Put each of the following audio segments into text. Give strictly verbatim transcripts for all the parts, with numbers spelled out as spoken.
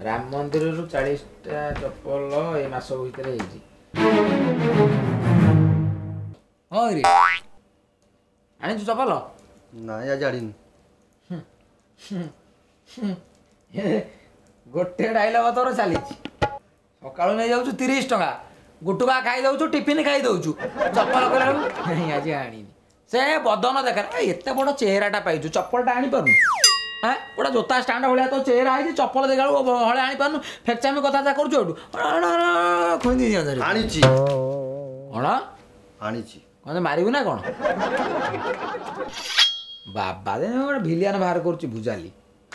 राम मंदिर रु चालीस टा चप्पल ए मास भीतर हेजी हां रे आनी तू चप्पल ना या जाड़ीन गोटे डायलॉग तोर चली सका नहीं जाऊँ तीस टका गुटुका खाई दौ टिफिन खाई दौ चप्पल कला आज आनी से बदन देखा एत बड़ चेहराटा पाई चप्पलटा आनी पारु हाँ गोटे जोता स्टाण्ड भाया तो चेहरा है चप्पल देखा हले आनी पारनु फेक्चामी कथा करूँ खुंदी आनीची कौन आनीची कौन मारू ना कौन बाबा दे गोटे भिलियन बाहर कर भुजाली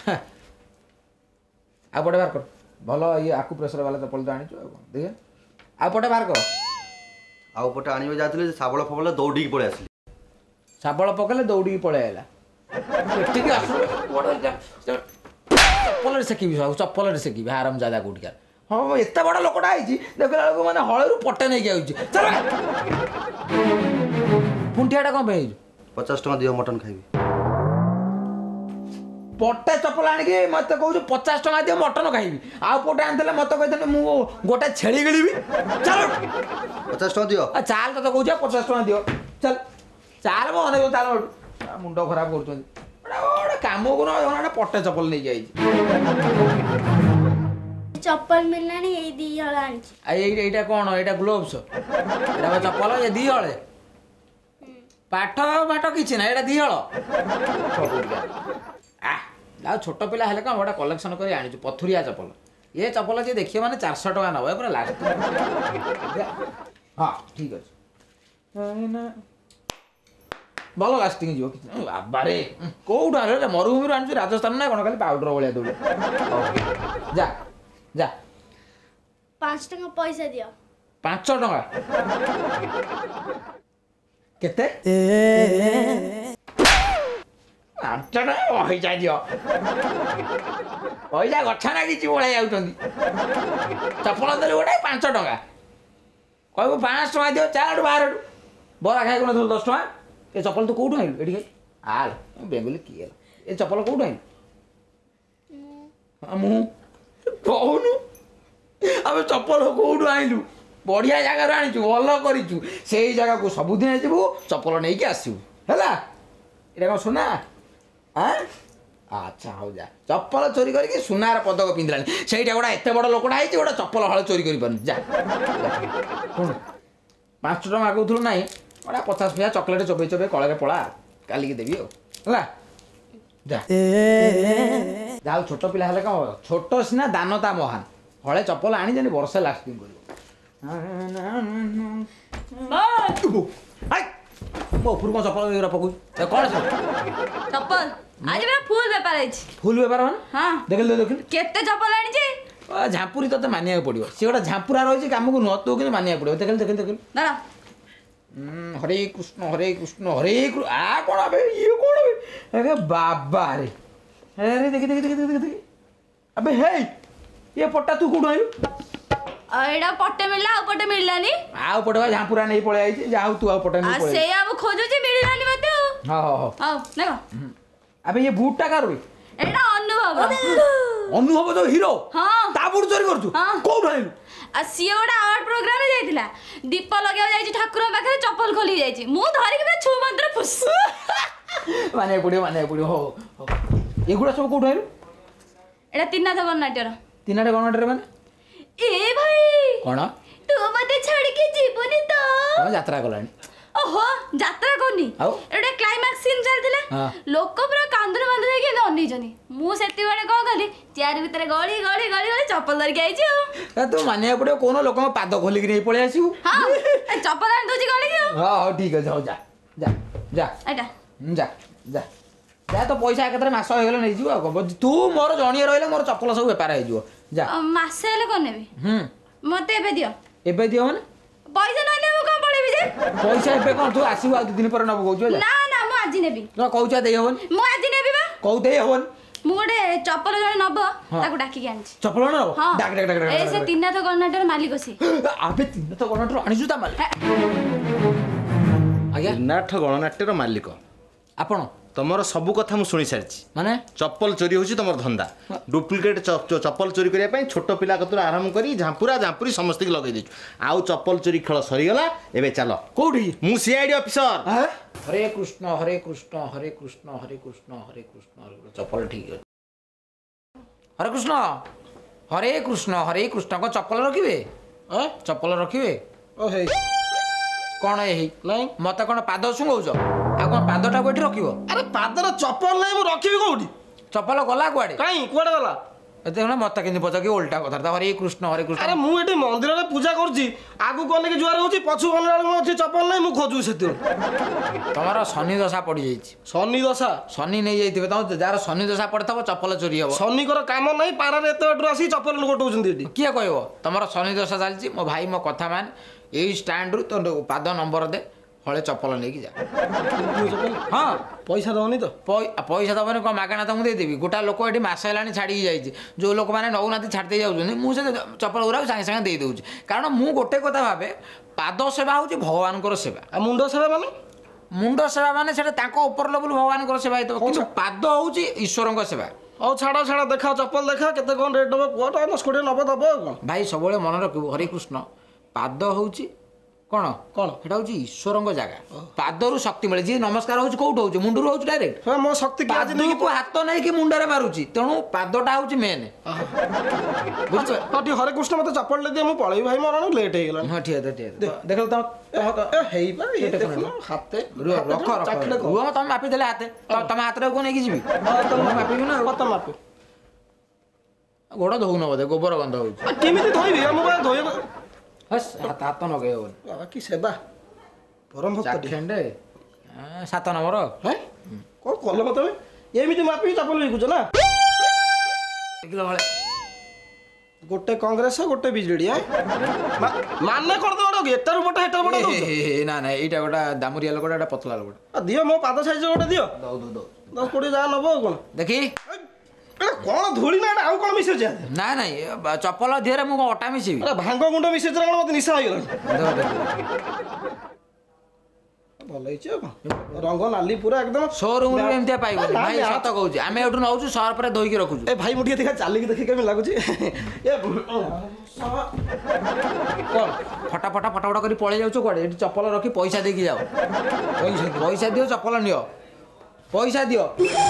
आ पटे बाहर कर भल ये आकु प्रेसर वाला चप्पल तो आनी देखे आ पटे बाहर कर आउ पटे आनिबे जातले साबळ फबळ दौड़ी पळे आसली साबळ पकले दौड़ी पळे आला ठीक है चप्पल सेकिबी सब चप्पल सेकिबी आराम ज्यादा कोटिका हाँ एत बड़ लोकटा है देखला मैंने हलू पटे नहीं आउची चल पुंठियाटा कौन पे पचास टका दियो मटन खाइबी पटे चप्पल आनिकी मत कहूँ पचास टका दियो मटन खाइबी आउ पटे आनी मत कहते मु गोटे छेली गिली चल पचास टका दियो चाल तो कहूँ पचास टका दियो चल चाल मो अनेक चाल मुंड खराब कर कम को ना पटे चप्पल नहीं जाए चप्पल मिलना नहीं ये दी हल आईटा कौन यहाँ ग्लोव्स एटा चप्पल ये दी हले पाठ पाठ किसी ना यहाँ दी हल आ छोट पिला हेले कौन गोटे कलेक्शन कर आनी पथुरिया चप्पल ये चप्पल जी देखिए मैंने चार सौ टका नब पूरा लास्ट हाँ ठीक अच्छे भल लास्टिंग जी बाबारे कौट आने मरुभूमि आनी राजस्थान ना कौन खाली पाउडर भाया दौड़ जा जा पाँच टका पैसा दियो पाँच टका केते पाँच टका पैसा दियो पैसा गछा नागी भाई जाऊँ चप्पल देली गोटे पाँच टका कह पाँच टका दियो चार बाहर बरा खाई कौन दस टका ये चप्पल तू कौटू आइलु ये आल बेंगली किए ये चप्पल कौटू आइलु मु कहूनु आम चप्पल कौटू आइलु बढ़िया जगार आनीचु भल करूँ से जगह को सबुदिन जीवु चप्पल नहीं कि आसबू है ये कौन सुना हाँ अच्छा हौ जा चप्पल चोरी करके सुनार पदक पिंधला से गोटा एत बड़ लोकटा है गोटे चप्पल हल चोरी कर जा शुण पाँच टका कहूँ ना गोटा पचास पैसा चॉकलेट चोबे चोबे कल पड़ा काली देवी है जा जा छोट पिला हेले कौन छोट सीना दानता महान हले चप्पल आनी जानी वर्षे लास्टिंग कर मो ऊपर कौन चप्पल पकड़ कौन चप्पल आज मेरा फुल बेपार है फुल बेपार मान हाँ देख देख केते चप्पल आनी झांपुरी तो मानिया पड़ो सी गोटे झांपुरा रही कम को नुह तू कि मानिया पड़ो देख देख देख हरे कृष्ण हरे कृष्ण हरे कृष्ण आ कौन ये कौन अरे बाबा रे अरे देखी देखी देखी देखी देखी अबे हे ये पट्टा तू कौन आयु एडा पट्टे मिलला आ पट्टे मिललानी आ पट्टे झांपुरा नहीं पळे आइछि जाऊ तू आ पट्टा नहीं पळे आ से अब खोजो जे मिललानी मते हां हां हां हां देखो अबे ये बूटटा का रे एडा अनुभव अनुभव जो हीरो हां ता बूट चोरी करछु कोउठ आइलु आ सिए गोटा आर्ट प्रोग्राम रे जाइतिला दीप लगाव जाइछि ठाकुर पाखरे चप्पल खोली जाइछि मु धरि के छु मंत्र फुस माने पुडियो माने पुडियो हो एगुडा सब कोउठ आइलु एडा तिन्नाथ गणनाट्यर तिन्नाथ गणनाट्यर माने ए भाई कोन तू मते छाड़ी के जीवनी तो कोन यात्रा गलानी ओहो यात्रा कोनी एडा क्लाइमैक्स सीन चलथिला लोक पूरा कांदर मांदर के ननी जनी मु सेति बडे को गली चार भीतर गली गली गली गली चप्पल धर के आइछि ए तू मानिया पड़े कोन लोक पाद खोली के नहीं पळे आसीबू हां ए चप्पल आन दोजी गली के हां हां ठीक है जाओ जा जा जा एटा जा जा जा तो पैसा एकत्र मास हो गेल नहीं जीव तू मोर जणिए रहले मोर चप्पल सब व्यापार हो जीव जा मास हेले कोन नेबी हम मते एबे दियो एबे दियो माने पैसा नले मु कोन पळेबी जे पैसा एबे कोन तू आसीबू आ दु दिन पर नब कहू जा ना ना मु आज नेबी न कहू जा देय होन मु आज नेबी बा कहू देय होन मु गोटे चप्पल जणे नब ताको डाकी के आनछि चप्पल न डाक डाक डाक ए से तिन्नाथ गणनाट्यर मालिक से आबे तिन्नाथ गणनाट्यर आनिजु ता मालिक आज्ञा तिन्नाथ गणनाट्यर मालिक आपण ତମର ସବୁ କଥା ମୁଁ ଶୁଣି ସାରିଛି। ମାନେ ଚପଲ ଚୋରି ହଉଛି ତମର ଧନ୍ଦା। ଡୁପ୍ଲିକେଟ୍ ଚପଲ ଚୋରି କରିବା ପାଇଁ ଛୋଟ ପିଲା କତରୁ ଆରମ୍ଭ କରି ଝାମ୍ପୁରା ଝାମ୍ପୁରି ସମସ୍ତଙ୍କୁ ଲଗେଇ ଦେଇଛୁ। ଆଉ ଚପଲ ଚୋରି ଖେଳ ସରିଗଲା, ଏବେ ଚାଲ। କୋଉଠି? ମୁଁ ସିଆଇଡି ଅଫିସର। ହରେ କୃଷ୍ଣ ହରେ କୃଷ୍ଣ ହରେ କୃଷ୍ଣ ହରେ କୃଷ୍ଣ ହରେ କୃଷ୍ଣ ହରେ କୃଷ୍ଣ। ଚପଲ ଠିକ ଅଛି। ହରେ କୃଷ୍ଣ ହରେ କୃଷ୍ଣ ହରେ କୃଷ୍ଣ। କଣ ଚପଲ ରଖିବେ? ଚପଲ ରଖିବେ? ଓ ହେଇ କଣ ଏଇ ନାଇଁ ମତେ କଣ ପାଦ ଶୁଙ୍ଗଉଛ? ଆଉ କଣ ପାଦଟାକୁ ଏଠି ରଖିବ? ଆରେ ପାଦର ଚପଲ ନାହିଁ ମୁଁ ରଖିବି କୋଉଠି? ଚପଲ ଗଲା କୁଆଡେ? କାଇଁ କୁଆଡେ ଗଲା? ଏତେ ମତେ କେମିତି ପଚାର ଓଲଟା କଥା। ହରେ କୃଷ୍ଣ ହରେ କୃଷ୍ଣ। ଆରେ ମୁଁ ଏଠି ମନ୍ଦିରରେ ପୂଜା କରୁଛି, ଆଗକୁ ଅନେକ ଜୁହାର ହଉଛି, ପଛକୁ ଗଲା ବେଳକୁ ମୋ ଏଠି ଚପଲ ନାହିଁ, ମୁଁ ଖୋଜୁଛି ସେତେବେଳେ। ତମର ଶନି ଦଶା ପଡିଯାଇଛି। ଶନି ଦଶା? ଶନି ନେଇଯାଇଥିବେ। ତମ ଯାହାର ଶନି ଦଶା ପଡିଥିବ ଚପଲ ଚୋରି ହବ। ଶନିଙ୍କର କାମ ନାହିଁ, ପାରାରେ ଏତେ ବାଟରୁ ଆସିକି ଚପଲ ଗୋଟଉଛନ୍ତି ଏଠି। କିଏ କହିବ? ତମର ଶନି ଦଶା ଚାଲିଛି। ମୋ ଭାଇ ମୋ କଥା ମାନ, ଏଇ ଷ୍ଟାଣ୍ଡରୁ ତ ପାଦ ନମ୍ବର ଦେ, ହଳେ ଚପଲ ନେଇକି ଯା। ହଁ ପଇସା ଦବନି ତ? ପଇସା ଦବନି କଣ? ମାଗଣା ତମକୁ ଦେଇଦେବି। ଗୋଟା ଲୋକ ଏଠି ମାସ ହେଲାଣି ଛାଡ଼ିକି ଯାଇଛି। ଯେଉଁ ଲୋକମାନେ ନେଉନାହାନ୍ତି ଛାଡ଼ି ଦେଇ ଯାଉଛନ୍ତି, ମୁଁ ସେ ଚପଲ ଗୁଡ଼ାକୁ ସାଙ୍ଗେ ସାଙ୍ଗେ ଦେଇଦେଉଛି। କାରଣ ମୁଁ ଗୋଟେ କଥା ଭାବେ, ପାଦ ସେବା ହେଉଛି ଭଗବାନଙ୍କର ସେବା। ଆଉ ମୁଣ୍ଡ ସେବା ମାନେ? ମୁଣ୍ଡ ସେବା ମାନେ ସେଟା ତାଙ୍କ ଉପର ଲେବୁଲ ଭଗବାନଙ୍କର ସେବା ହେଇଥିବ, କିନ୍ତୁ ପାଦ ହେଉଛି ଈଶ୍ୱରଙ୍କ ସେବା। ହଉ ଛାଡ଼ ଛାଡ଼, ଦେଖାଅ ଚପଲ ଦେଖାଅ, କେତେ କଣ ରେଟ୍ ଦେବ କୁହ, ଦଶ କୋଡ଼ିଏ ନବେ ଦେବ ଆଉ କଣ। ଭାଇ ସବୁବେଳେ ମନେ ରଖିବୁ, ହରେ କୃଷ୍ଣ, ପାଦ ହେଉଛି କଣ କଣ? ସେଟା ହଉଛି ଈଶ୍ୱରଙ୍କ ଜାଗା। ପାଦରୁ ଶକ୍ତି ମିଳେ। ଯିଏ ନମସ୍କାର ହଉଛି କୋଉଠୁ ହଉଛି? ମୁଣ୍ଡରୁ ହଉଛି ଡାଇରେକ୍ଟ। ହଁ ମୋ ଶକ୍ତି କି ଆଜି ନେଇକି ପାଦକୁ ହାତ ନେଇକି ମୁଣ୍ଡରେ ମାରୁଛି, ତେଣୁ ପାଦଟା ହଉଛି ମେନ୍। ବୁଝୁଛ? ହଁ ଟିକେ ହରେ କୃଷ୍ଣ ମତେ ଚପଲ ଦିଅ, ମୁଁ ପଳେଇବି ଭାଇ, ମୋର ଲେଟ୍ ହେଇଗଲାଣି। ହଁ ଠିକ ଅଛି ଠିକ ଅଛି। ଦେଖ ତମ ହେଇପା ଦେଖୁନ ହାତେ ରୁହ ରଖ ରଖ ରୁହ, ତମେ ମାପି ଦେଲେ ହାତେ, ତମ ହାତରେ କୋଉ ନେଇକି ଯିବି? ମାପିବି ନା କତ ମାପେ? ଗୋଡ଼ ଧଉନ ବୋଧେ, ଗୋବର ଗନ୍ଧ ହଉଛି। କେମିତି ଧୋଇବି? ମୁଁ ବା ଧୋଇବ ହାତ ହାତ ନଗେଇ ହବନି। ବାବା କି ସେବା, ପରମ ଭକ୍ତ। ଚାଖେଣ୍ଡେ ସାତ ନମ୍ବର। ହେଁ କଣ କଲ ମତେ? ଏମିତି ମାପିକି ଚପଲ ବିକୁଛ ନା? ଗୋଟେ କଂଗ୍ରେସ ଗୋଟେ ବିଜେଡି। ମାନେ କରିଦବ ଏଟାରୁ ବଡ ଏଟାରୁ ବଡ। ନା ନା ଏଇଟା ଗୋଟେ ଦାମୁରିଆ ଲୋକଟା, ଏଟା ପତଳା ଲୋକଟା। ଦିଅ ମୋ ପାଦ ସାଇଜ ଗୋଟେ ଦିଅ। ଦଉ ଦଉ ଦଉ ଦଶ କୋଡ଼ିଏ ଯାହା ନବ ଆଉ କଣ। ଦେଖି କଣ ଧୂଳି ନା ଆଉ କଣ ମିଶେଇଛ? ନା ନାଇଁ ଚପଲ ଦିହରେ ମୁଁ ଅଟା ମିଶିବି? ଭାଙ୍ଗ ଗୁଣ୍ଡ ମିଶେଇଛ କଣ? ମତେ ନିଶା ହେଇଗଲାଣି। ଭଲ ହେଇଛି ଆଉ କଣ, ରଙ୍ଗ ନାଲି ପୁରା ଏକଦମ। ଶୋରୁମ୍ ରେ ଏମିତିଆ ପାଇବନି ଭାଇ, ସତ କହୁଛି। ଆମେ ଏଠୁ ନଉଛୁ ସହର ପରେ ଧୋଇକି ରଖୁଛୁ। ଏ ଭାଇ ମୁଁ ଟିକେ ଦେଖା ଚାଲିକି ଦେଖି କେମିତି ଲାଗୁଛି। ଏ କଣ ଫଟା ଫଟା ଫଟା ଫଟା କରି ପଳେଇ ଯାଉଛୁ କୁଆଡେ? ଏଠି ଚପଲ ରଖି ପଇସା ଦେଇକି ଯାଅ। ପଇସା ପଇସା ଦିଅ, ଚପଲ ନିଅ। ପଇସା ଦିଅ।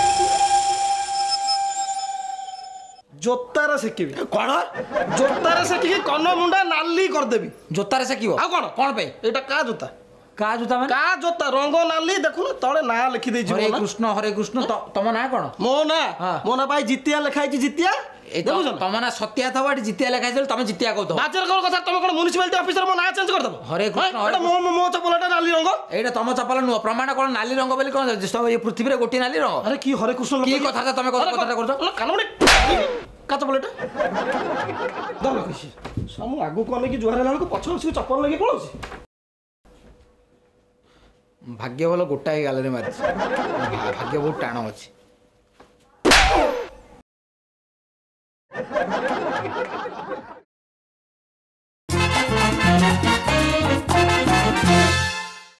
ଜୋତାରେ ସେକିବି। କଣ? ଜୋତାରେ ସେକିକି କନ ମୁଣ୍ଡା ନାଲି କରିଦେବି। ଜୋତାରେ ସେକିବ? ଆଉ କଣ? କଣ ପାଇଁ? ଏଇଟା କା ଜୋତା? କା ଜୋତା ମାନେ? କା ଜୋତା, ରଙ୍ଗ ନାଲି, ଦେଖୁନ ତଳେ ନାଁ ଲେଖି ଦେଇଛି। ହରେ କୃଷ୍ଣ ହରେ କୃଷ୍ଣ। ତମ ନାଁ କଣ? ମୋ ନାଁ? ମୋ ନାଁ ଭାଇ ଜିତିଆ ଲେଖା ହେଇଛି। ଜିତିଆ ତମ ନାଁ ସତ୍ୟା ଥବ, ଏଠି ଜିତିଆ ଲେଖା ହେଇଛି, ତମେ ଜିତିଆ କହୁଥିବ। ବାଜର କଣ କଥା? ତମେ କଣ ମ୍ୟୁନିସିପାଲିଟି ଅଫିସର ମୋ ନାଁ ଚେଞ୍ଜ କରିଦବ? ହରେ କୃଷ୍ଣ। ଏଟା ମୋ ମୋ ଚପଲଟା ନାଲି ରଙ୍ଗ। ଏଇଟା ତମ ଚପଲ ନୁହଁ, ପ୍ରମାଣ କଣ ନାଲି ରଙ୍ଗ ବୋଲି? କଣ ଏ ପୃଥିବୀରେ ଗୋଟିଏ ନାଲି ରଙ୍ଗ? ଆରେ କି ହରେ କୃଷ୍ଣ କି କଥାଟା ତମେ କଥାଟା କରୁଛ? କାନମୁଣ୍ଡି କା ଚପଲଟା ଦଲ କିଛି ମୁଁ ଆଗକୁ ଅନେଇକି ଜୁହାର ହେଲା ବେଳକୁ ପଛ ଆସିକି ଚପଲ ନେଇକି ପଳଉଛି। ଭାଗ୍ୟ ଭଲ ଗୋଟାଏ ଗାଲରେ ମାରିଛି। ଭାଗ୍ୟ ବହୁତ ଟାଣ ଅଛି।